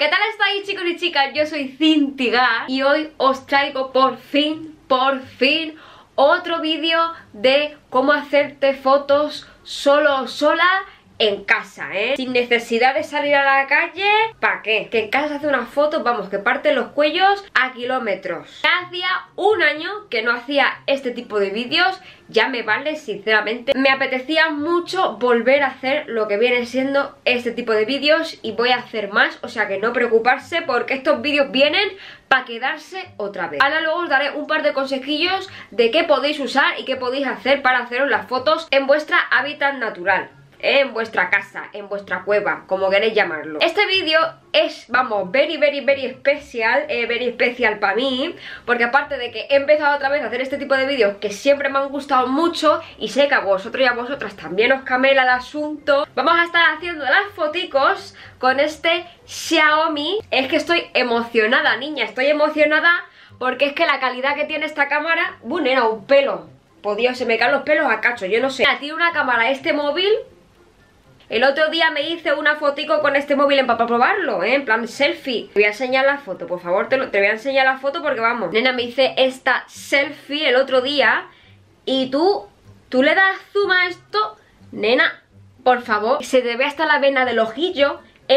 ¿Qué tal estáis, chicos y chicas? Yo soy Cintigar y hoy os traigo por fin, otro vídeo de cómo hacerte fotos solo o sola en casa, sin necesidad de salir a la calle. ¿Para qué? Que en casa se hace unas fotos, vamos, que parten los cuellos a kilómetros. Hacía un año que no hacía este tipo de vídeos, ya me vale, sinceramente. Me apetecía mucho volver a hacer lo que viene siendo este tipo de vídeos y voy a hacer más, o sea que no preocuparse porque estos vídeos vienen para quedarse otra vez. Ahora luego os daré un par de consejillos de qué podéis usar y qué podéis hacer para haceros las fotos en vuestra hábitat natural. En vuestra casa, en vuestra cueva, como queréis llamarlo. Este vídeo es, vamos, very especial para mí, porque aparte de que he empezado otra vez a hacer este tipo de vídeos que siempre me han gustado mucho y sé que a vosotros y a vosotras también os camela el asunto, vamos a estar haciendo las foticos con este Xiaomi. Es que estoy emocionada, niña, estoy emocionada porque es que la calidad que tiene esta cámara, bueno, era un pelo. Pues Dios, se me caen los pelos a cacho, yo no sé. Tiene una cámara este móvil. El otro día me hice una fotico con este móvil para probarlo, en plan selfie. Te voy a enseñar la foto, por favor, te voy a enseñar la foto porque vamos. Nena, me hice esta selfie el otro día y tú le das zoom a esto, nena, por favor. Se te ve hasta la vena del ojillo,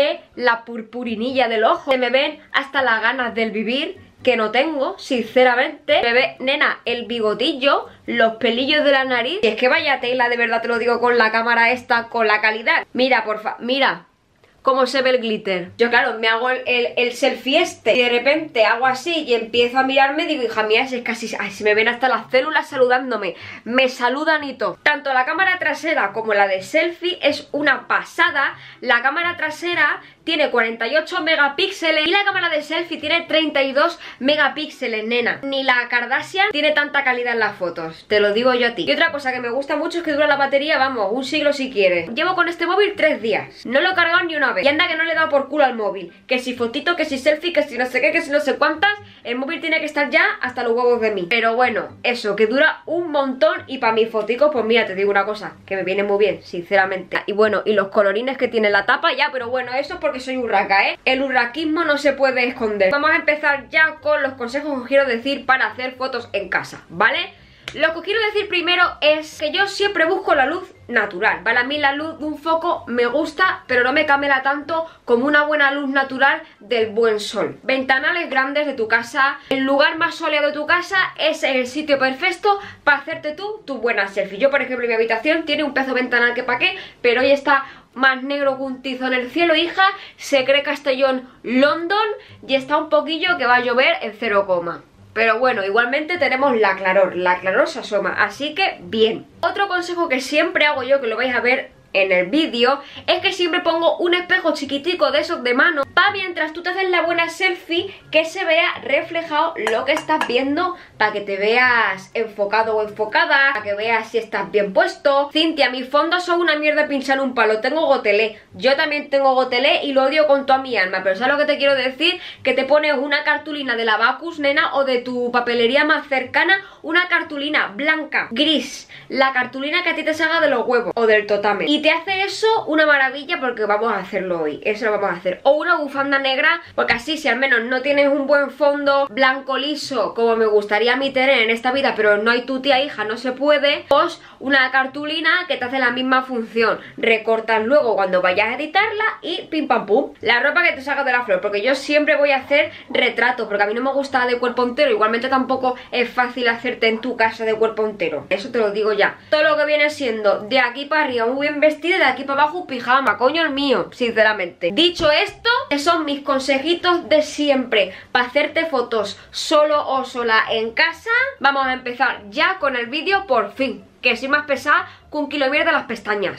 la purpurinilla del ojo. Se me ven hasta las ganas del vivir, que no tengo, sinceramente. Me ve, nena, el bigotillo, los pelillos de la nariz. Y es que vaya tela, de verdad te lo digo, con la cámara esta, con la calidad. Mira, porfa, mira cómo se ve el glitter. Yo, claro, me hago el selfie este y de repente hago así y empiezo a mirarme. Digo, hija mía, es casi, ay, se me ven hasta las células saludándome. Me saludan y todo. Tanto la cámara trasera como la de selfie es una pasada. La cámara trasera tiene 48 megapíxeles y la cámara de selfie tiene 32 megapíxeles, nena. Ni la Kardashian tiene tanta calidad en las fotos, te lo digo yo a ti. Y otra cosa que me gusta mucho es que dura la batería, vamos, un siglo si quieres. Llevo con este móvil 3 días. No lo he cargado ni una vez. Y anda que no le he dado por culo al móvil. Que si fotito, que si selfie, que si no sé qué, que si no sé cuántas. El móvil tiene que estar ya hasta los huevos de mí. Pero bueno, eso, que dura un montón. Y para mis foticos, pues mira, te digo una cosa, que me viene muy bien, sinceramente. Y bueno, y los colorines que tiene la tapa ya, pero bueno, eso es porque soy urraca, El urraquismo no se puede esconder. Vamos a empezar ya con los consejos que os quiero decir para hacer fotos en casa, ¿vale? Lo que os quiero decir primero es que yo siempre busco la luz natural, ¿vale? A mí la luz de un foco me gusta, pero no me camela tanto como una buena luz natural del buen sol. Ventanales grandes de tu casa, el lugar más soleado de tu casa es el sitio perfecto para hacerte tu buena selfie. Yo, por ejemplo, en mi habitación tiene un pedazo de ventanal que pa' qué, pero hoy está más negro que un tizo en el cielo, hija. Se cree Castellón, London, y está un poquillo que va a llover en 0, pero bueno, igualmente tenemos la claror se asoma, así que bien. Otro consejo que siempre hago yo, que lo vais a ver en el vídeo, es que siempre pongo un espejo chiquitico de esos de mano para mientras tú te haces la buena selfie que se vea reflejado lo que estás viendo, para que te veas enfocado o enfocada, para que veas si estás bien puesto. Cintia, mis fondos son una mierda pinchar un palo, tengo gotelé. Yo también tengo gotelé y lo odio con toda mi alma, pero ¿sabes lo que te quiero decir? Que te pones una cartulina de la Bacus, nena, o de tu papelería más cercana, una cartulina blanca, gris, la cartulina que a ti te salga de los huevos o del totame, y te hace eso una maravilla, porque vamos a hacerlo hoy, eso lo vamos a hacer. O una bufanda negra, porque así si al menos no tienes un buen fondo blanco liso como me gustaría a mí tener en esta vida, pero no hay tu tía, hija, no se puede, pues una cartulina que te hace la misma función. Recortas luego cuando vayas a editarla y pim pam pum, la ropa que te salga de la flor, porque yo siempre voy a hacer retratos, porque a mí no me gusta de cuerpo entero. Igualmente tampoco es fácil hacerte en tu casa de cuerpo entero, eso te lo digo ya. Todo lo que viene siendo de aquí para arriba muy bien vestida, de aquí para abajo pijama, coño el mío, sinceramente. Dicho esto, que son mis consejitos de siempre para hacerte fotos solo o sola en casa, vamos a empezar ya con el vídeo por fin, que soy más pesada que un kilo de mierda en las pestañas.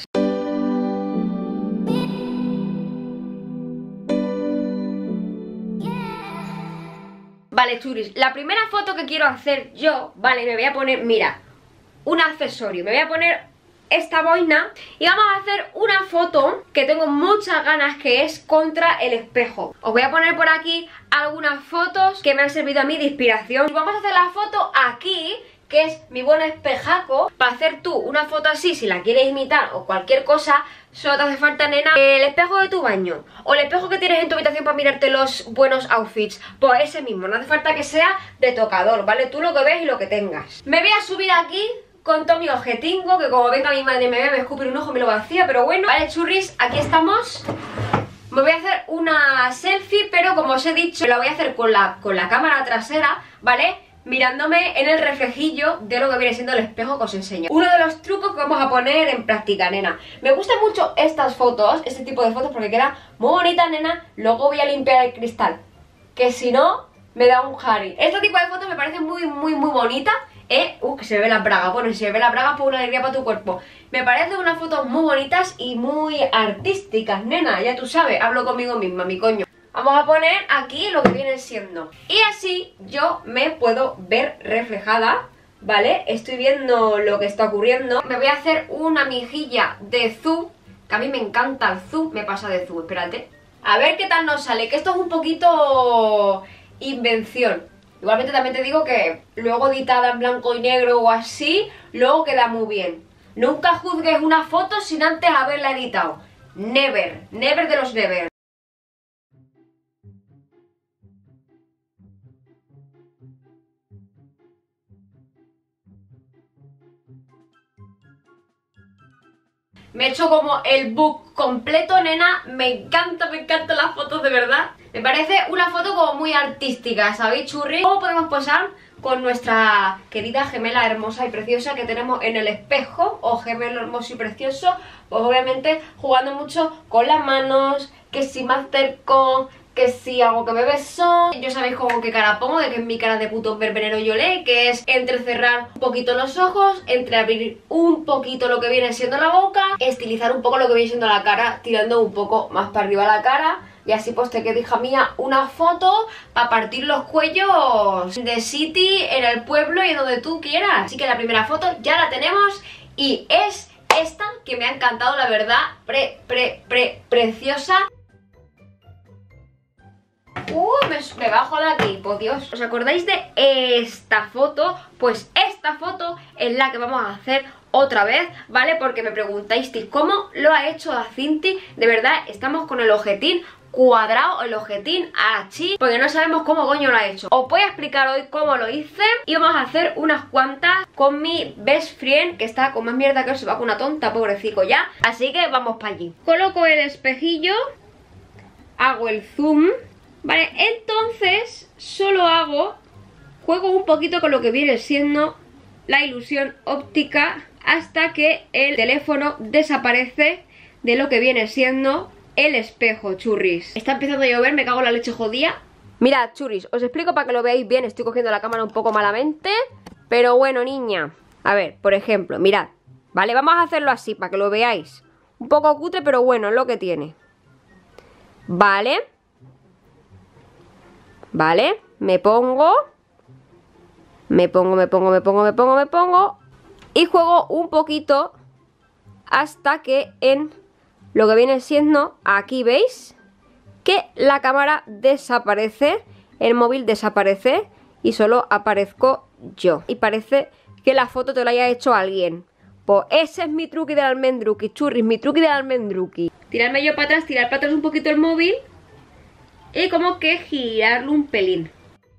Vale, churis, la primera foto que quiero hacer yo, vale, me voy a poner, mira, un accesorio, me voy a poner esta boina y vamos a hacer una foto que tengo muchas ganas, que es contra el espejo. Os voy a poner por aquí algunas fotos que me han servido a mí de inspiración. Vamos a hacer la foto aquí, que es mi buen espejaco. Para hacer tú una foto así, si la quieres imitar o cualquier cosa, solo te hace falta, nena, el espejo de tu baño o el espejo que tienes en tu habitación para mirarte los buenos outfits. Pues ese mismo, no hace falta que sea de tocador, ¿vale? Tú lo que ves y lo que tengas. Me voy a subir aquí con todo mi objetingo, que como venga mi madre me ve, me escupe un ojo y me lo vacía, pero bueno. Vale, churris, aquí estamos. Me voy a hacer una selfie, pero como os he dicho, la voy a hacer con la cámara trasera, ¿vale? Mirándome en el reflejillo de lo que viene siendo el espejo que os enseño. Uno de los trucos que vamos a poner en práctica, nena. Me gustan mucho estas fotos, este tipo de fotos, porque queda muy bonita, nena. Luego voy a limpiar el cristal, que si no, me da un Harry. Este tipo de fotos me parece muy bonita. Que se ve la braga. Bueno, si se ve la braga, pues una alegría para tu cuerpo. Me parecen unas fotos muy bonitas y muy artísticas, nena. Ya tú sabes, hablo conmigo misma, mi coño. Vamos a poner aquí lo que viene siendo. Y así yo me puedo ver reflejada, ¿vale? Estoy viendo lo que está ocurriendo. Me voy a hacer una mejilla de zoom, que a mí me encanta el zoom. Me pasa de zoom, espérate. A ver qué tal nos sale, que esto es un poquito invención. Igualmente también te digo que luego editada en blanco y negro o así, luego queda muy bien. Nunca juzgues una foto sin antes haberla editado. Never, never de los never. Me he hecho como el book completo, nena. Me encantan las fotos, de verdad. Me parece una foto como muy artística, ¿sabéis, churri? ¿Cómo podemos posar con nuestra querida gemela hermosa y preciosa que tenemos en el espejo? O gemelo hermoso y precioso. Pues obviamente jugando mucho con las manos, que si me acerco, que si hago que me beso. Yo sabéis como qué cara pongo, de que es mi cara de puto verbenero yolé, que es entrecerrar un poquito los ojos, entreabrir un poquito lo que viene siendo la boca, estilizar un poco lo que viene siendo la cara, tirando un poco más para arriba la cara. Y así pues te queda, hija mía, una foto para partir los cuellos de City, en el pueblo y en donde tú quieras. Así que la primera foto ya la tenemos y es esta, que me ha encantado, la verdad, preciosa. Me bajo de aquí, por Dios. ¿Os acordáis de esta foto? Pues esta foto es la que vamos a hacer otra vez, ¿vale? Porque me preguntáis, ¿cómo lo ha hecho la Cinti? De verdad, estamos con el ojetín cuadrado, el ojetín así, porque no sabemos cómo coño lo ha hecho. Os voy a explicar hoy cómo lo hice y vamos a hacer unas cuantas con mi best friend, que está con más mierda que se va con una tonta, pobrecito ya. Así que vamos para allí. Coloco el espejillo, hago el zoom, vale, entonces solo juego un poquito con lo que viene siendo la ilusión óptica hasta que el teléfono desaparece de lo que viene siendo el espejo, churris. Está empezando a llover, me cago en la leche jodida. Mirad, churris, os explico para que lo veáis bien. Estoy cogiendo la cámara un poco malamente, pero bueno, niña. A ver, por ejemplo, mirad, vale, vamos a hacerlo así para que lo veáis. Un poco cutre, pero bueno, es lo que tiene. Vale. Vale, me pongo y juego un poquito hasta que en lo que viene siendo, aquí veis que la cámara desaparece, el móvil desaparece y solo aparezco yo. Y parece que la foto te la haya hecho alguien. Pues ese es mi truqui del almendruqui, churris, mi truqui del almendruqui. Tirarme yo para atrás, tirar para atrás un poquito el móvil y como que girarlo un pelín.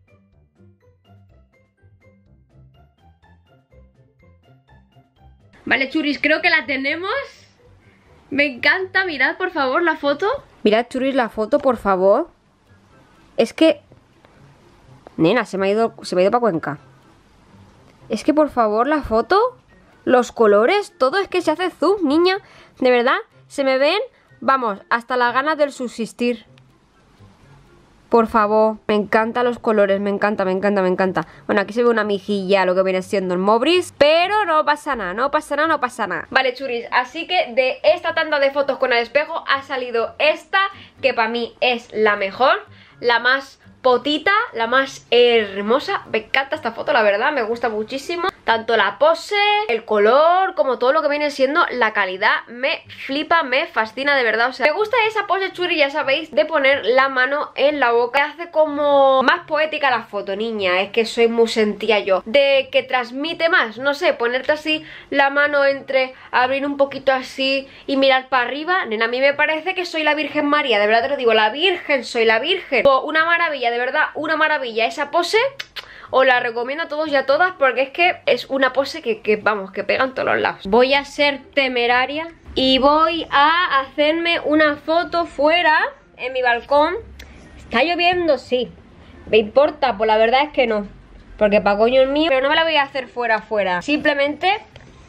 Vale, churris, creo que la tenemos. Me encanta, mirad por favor la foto. Mirad, churris, la foto, por favor. Es que... Nena, se me ha ido para Cuenca. Es que por favor la foto, los colores, todo es que se hace zoom, niña. De verdad, se me ven, vamos, hasta las ganas del subsistir. Por favor, me encantan los colores, me encanta. Bueno, aquí se ve una mejilla, lo que viene siendo el Mobris, pero no pasa nada. Vale, churris, así que de esta tanda de fotos con el espejo ha salido esta, que para mí es la mejor, la más potita, la más hermosa. Me encanta esta foto, la verdad, me gusta muchísimo. Tanto la pose, el color, como todo lo que viene siendo la calidad. Me flipa, me fascina de verdad. O sea, me gusta esa pose churri, ya sabéis, de poner la mano en la boca. Hace como más poética la foto, niña. Es que soy muy sentía yo. De que transmite más, no sé, ponerte así la mano entre, abrir un poquito así y mirar para arriba. Nena, a mí me parece que soy la Virgen María, de verdad te lo digo, la Virgen, soy la Virgen. Una maravilla, de verdad, una maravilla. Esa pose os la recomiendo a todos y a todas porque es que es una pose que vamos, que pega en todos los lados. Voy a ser temeraria y voy a hacerme una foto fuera, en mi balcón. Está lloviendo, sí. ¿Me importa? Pues la verdad es que no, porque pa' coño el mío. Pero no me la voy a hacer fuera. Simplemente...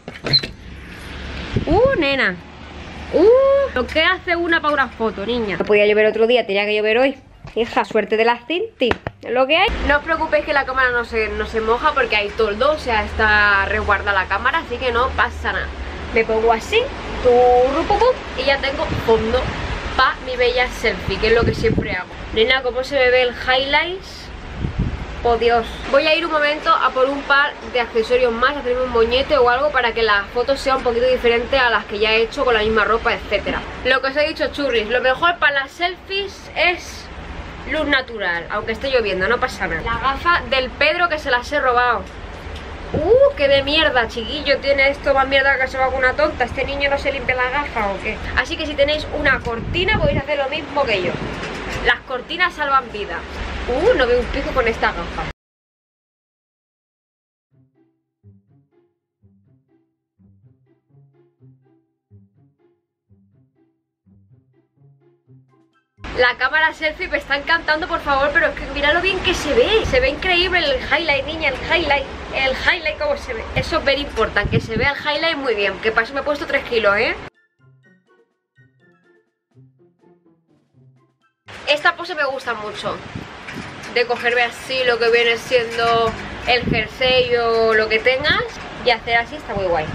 nena. Lo que hace una para una foto, niña. No podía llover otro día, tenía que llover hoy. Hija, suerte de las Cinti, es lo que hay. No os preocupéis que la cámara no se moja porque hay toldo, o sea, está resguarda la cámara, así que no pasa nada. Me pongo así, y ya tengo fondo para mi bella selfie, que es lo que siempre hago. Nena, ¿cómo se me ve el highlights? Oh Dios. Voy a ir un momento a por un par de accesorios más, a hacerme un moñete o algo para que la foto sea un poquito diferente a las que ya he hecho con la misma ropa, etcétera. Lo que os he dicho, churris, lo mejor para las selfies es luz natural, aunque esté lloviendo, no pasa nada. La gafa del Pedro que se las he robado. ¡Qué de mierda, chiquillo! Tiene esto más mierda que se va con una tonta. ¿Este niño no se limpia la gafa o qué? Así que si tenéis una cortina podéis hacer lo mismo que yo. Las cortinas salvan vidas. No veo un pico con esta gafa. La cámara selfie me está encantando, por favor, pero es que mira lo bien que se ve. Se ve increíble el highlight, niña, el highlight cómo se ve. Eso es very important, que se vea el highlight muy bien. Que para eso me he puesto 3 kilos, ¿eh? Esta pose me gusta mucho. De cogerme así lo que viene siendo el jersey o lo que tengas y hacer así, está muy guay.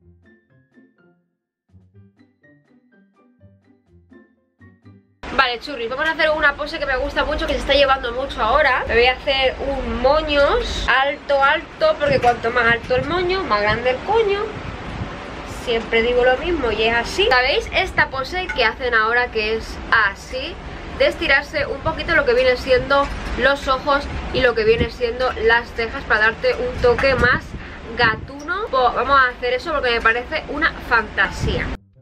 Vale, churris, vamos a hacer una pose que me gusta mucho, que se está llevando mucho ahora. Me voy a hacer un moños alto, porque cuanto más alto el moño, más grande el coño. Siempre digo lo mismo y es así. ¿Sabéis? Esta pose que hacen ahora, que es así, de estirarse un poquito lo que vienen siendo los ojos y lo que viene siendo las cejas para darte un toque más gatuno. Pues vamos a hacer eso porque me parece una fantasía.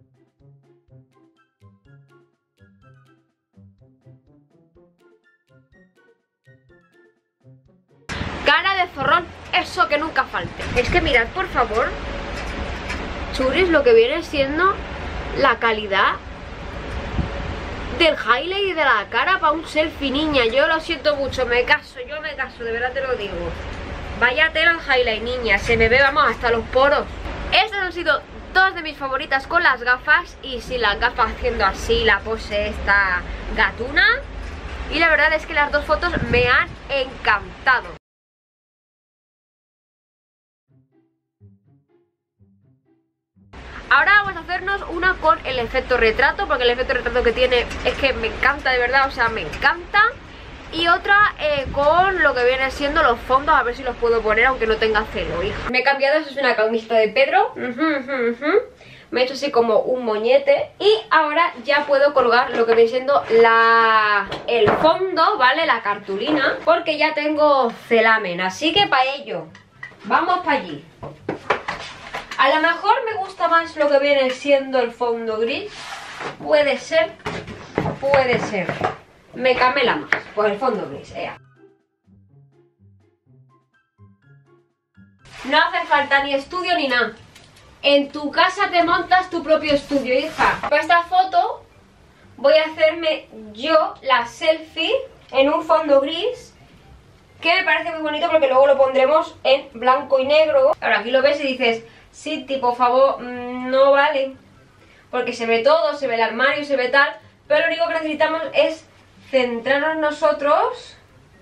Cara de zorrón, eso que nunca falte. Es que mirad, por favor, churris, lo que viene siendo la calidad del highlight y de la cara para un selfie, niña. Yo lo siento mucho, yo me caso, de verdad te lo digo. Vaya tela el highlight, niña, se me ve, vamos, hasta los poros. Estas han sido dos de mis favoritas con las gafas. Y sin las gafas haciendo así la pose esta gatuna. Y la verdad es que las dos fotos me han encantado. Ahora vamos a hacernos una con el efecto retrato, porque el efecto retrato que tiene es que me encanta de verdad, o sea, me encanta. Y otra con lo que viene siendo los fondos, a ver si los puedo poner aunque no tenga celo, hija. Me he cambiado, eso es una camiseta de Pedro. Me he hecho así como un moñete. Y ahora ya puedo colgar lo que viene siendo el fondo, ¿vale? La cartulina, porque ya tengo celamen, así que para ello vamos para allí. A lo mejor me gusta más lo que viene siendo el fondo gris. Puede ser. Me camela más. Pues el fondo gris, No hace falta ni estudio ni nada. En tu casa te montas tu propio estudio, hija. Para esta foto voy a hacerme yo la selfie en un fondo gris, que me parece muy bonito porque luego lo pondremos en blanco y negro. Ahora aquí lo ves y dices... Sí, por favor, no vale. Porque se ve todo, se ve el armario, se ve tal. Pero lo único que necesitamos es centrarnos nosotros.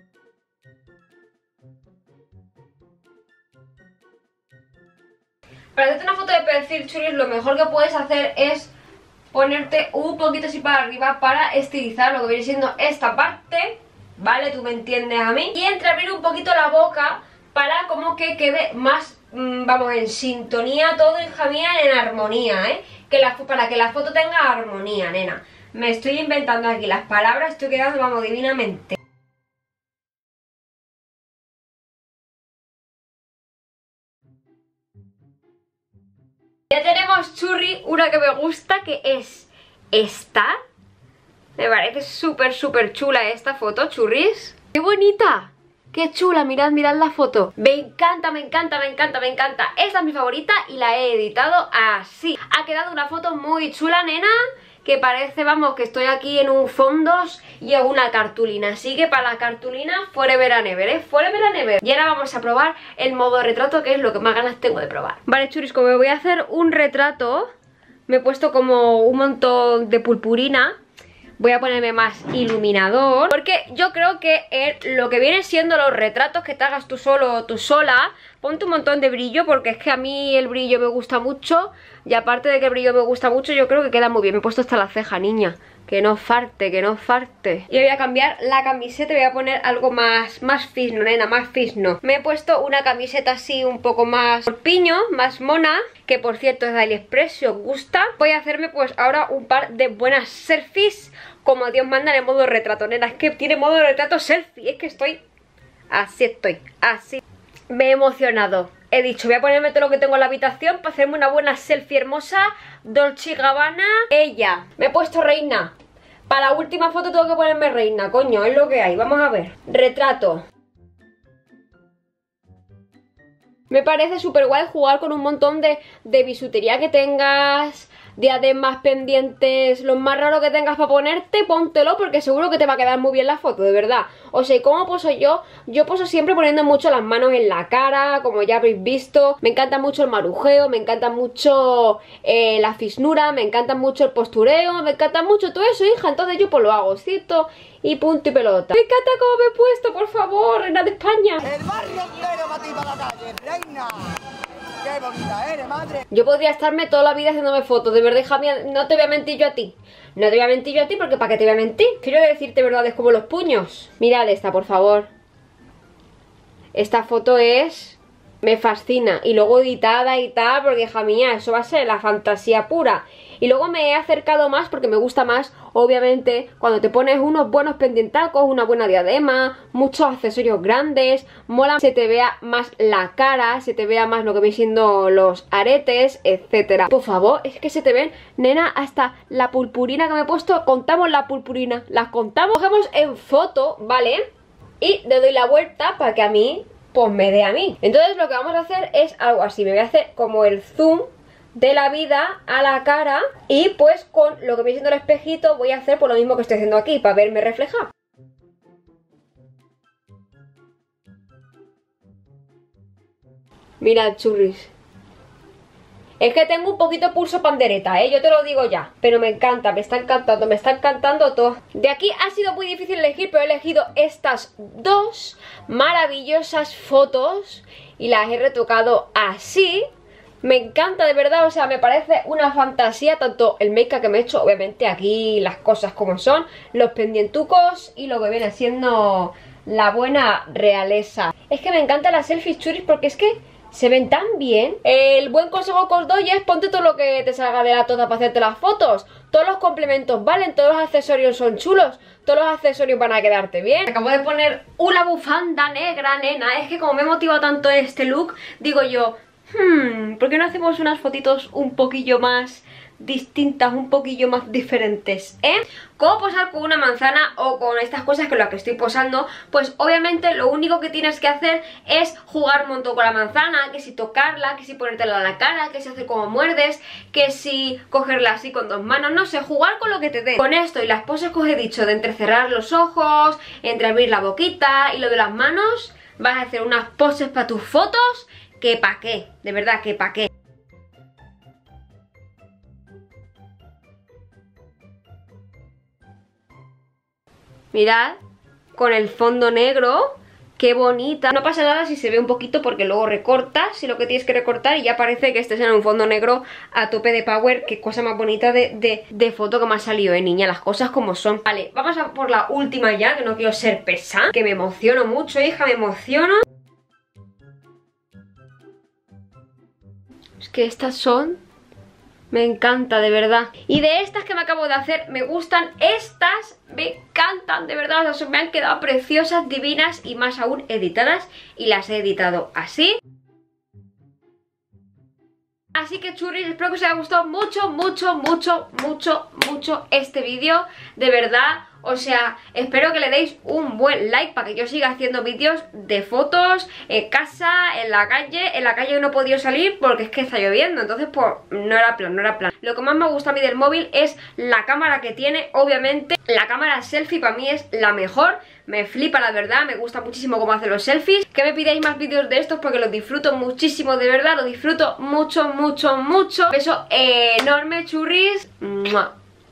Para hacerte una foto de perfil, churris, lo mejor que puedes hacer es ponerte un poquito así para arriba para estilizar lo que viene siendo esta parte. ¿vale? Tú me entiendes a mí. Y entreabrir un poquito la boca para como que quede más, vamos, en sintonía todo, hija mía, en armonía, ¿eh? Para que la foto tenga armonía, nena. Me estoy inventando aquí las palabras, estoy quedando, vamos, divinamente. Ya tenemos churri, una que me gusta, que es esta. Me parece súper chula esta foto, churris. ¡Qué bonita! ¡Qué chula! Mirad, mirad la foto. Me encanta, me encanta, me encanta, me encanta. Esta es mi favorita y la he editado así. Ha quedado una foto muy chula, nena, que parece, vamos, que estoy aquí en un fondos y en una cartulina. Así que para la cartulina, forever and ever, ¿eh? Forever and ever. Y ahora vamos a probar el modo retrato, que es lo que más ganas tengo de probar. Vale, churris, como me voy a hacer un retrato, me he puesto como un montón de purpurina. Voy a ponerme más iluminador, porque yo creo que lo que viene siendo los retratos que te hagas tú solo o tú sola, ponte un montón de brillo, porque es que a mí el brillo me gusta mucho. Y aparte de que el brillo me gusta mucho, yo creo que queda muy bien. Me he puesto hasta la ceja, niña. Que no farte, que no farte. Y voy a cambiar la camiseta, voy a poner algo más fisno, nena, más fisno. Me he puesto una camiseta así un poco más corpiño, más mona, que por cierto es de AliExpress, si os gusta. Voy a hacerme pues ahora un par de buenas selfies, como Dios manda, en modo retrato, nena. Es que tiene modo retrato selfie, es que estoy... así. Me he emocionado. He dicho, voy a ponerme todo lo que tengo en la habitación para hacerme una buena selfie hermosa, Dolce & Gabbana, ella. Me he puesto reina. Para la última foto tengo que ponerme reina, coño, es lo que hay. Vamos a ver. Retrato. Me parece súper guay jugar con un montón de bisutería que tengas, diademas, pendientes, lo más raro que tengas para ponerte, póntelo porque seguro que te va a quedar muy bien la foto, de verdad. O sea, ¿y cómo poso yo? Yo poso siempre poniendo mucho las manos en la cara, como ya habéis visto. Me encanta mucho el marujeo, me encanta mucho la fisnura, me encanta mucho el postureo, me encanta mucho todo eso, hija. Entonces yo pues lo hago, cito, y punto y pelota. Me encanta cómo me he puesto, por favor, reina de España. El barrio entero para ti, para la calle, reina. Qué bonita eres, madre. Yo podría estarme toda la vida haciéndome fotos, de verdad, hija mía, no te voy a mentir yo a ti. No te voy a mentir yo a ti porque ¿para qué te voy a mentir? Quiero decirte verdades como los puños. Mirad esta, por favor. Esta foto es... me fascina. Y luego editada y tal, porque hija mía, eso va a ser la fantasía pura. Y luego me he acercado más porque me gusta más, obviamente, cuando te pones unos buenos pendientacos, una buena diadema, muchos accesorios grandes, mola, se te vea más la cara, se te vea más lo que vienen siendo los aretes, etcétera. Por favor, es que se te ven, nena, hasta la purpurina que me he puesto. Contamos la purpurina, las contamos, cogemos en foto, ¿vale? Y le doy la vuelta para que a mí, pues me dé a mí. Entonces lo que vamos a hacer es algo así, me voy a hacer como el zoom de la vida a la cara y pues con lo que viene siendo el espejito voy a hacer por lo mismo que estoy haciendo aquí para verme reflejado. Mirad, churris. Es que tengo un poquito pulso pandereta, yo te lo digo ya. Pero me encanta, me está encantando todo. De aquí ha sido muy difícil elegir, pero he elegido estas dos maravillosas fotos y las he retocado así. Me encanta, de verdad, o sea, me parece una fantasía tanto el make-up que me he hecho, obviamente aquí las cosas como son, los pendientucos y lo que viene siendo la buena realeza. Es que me encantan las selfies, churis, porque es que se ven tan bien. El buen consejo que os doy es ponte todo lo que te salga de la toda para hacerte las fotos. Todos los complementos valen, todos los accesorios son chulos, todos los accesorios van a quedarte bien. Acabo de poner una bufanda negra, nena. Es que como me he motivado tanto en este look, digo yo... ¿por qué no hacemos unas fotitos un poquillo más distintas, un poquillo más diferentes, ¿Cómo posar con una manzana o con estas cosas con las que estoy posando? Pues obviamente lo único que tienes que hacer es jugar un montón con la manzana, que si tocarla, que si ponértela a la cara, que si hacer como muerdes, que si cogerla así con dos manos, no sé, jugar con lo que te dé. Con esto y las poses que os he dicho de entrecerrar los ojos, entreabrir la boquita y lo de las manos, vas a hacer unas poses para tus fotos que pa' qué, de verdad que pa' qué. Mirad, con el fondo negro, qué bonita. No pasa nada si se ve un poquito porque luego recortas si lo que tienes que recortar y ya parece que estés en un fondo negro a tope de power. Qué cosa más bonita de foto que me ha salido, niña, las cosas como son. Vale, vamos a por la última ya, que no quiero ser pesada, que me emociono mucho, hija, me emociono. Es que estas son... me encanta, de verdad. Y de estas que me acabo de hacer, me gustan estas, me encantan, de verdad. O sea, me han quedado preciosas, divinas y más aún editadas. Y las he editado así. Así que churris, espero que os haya gustado mucho, mucho, mucho, mucho, mucho este vídeo. De verdad, o sea, espero que le deis un buen like para que yo siga haciendo vídeos de fotos en casa, en la calle. En la calle no he podido salir porque es que está lloviendo, entonces pues no era plan, no era plan. Lo que más me gusta a mí del móvil es la cámara que tiene, obviamente. La cámara selfie para mí es la mejor. Me flipa, la verdad, me gusta muchísimo cómo hace los selfies. Que me pidáis más vídeos de estos porque los disfruto muchísimo, de verdad. Los disfruto mucho, mucho, mucho. Beso enorme, churris. ¡Mua!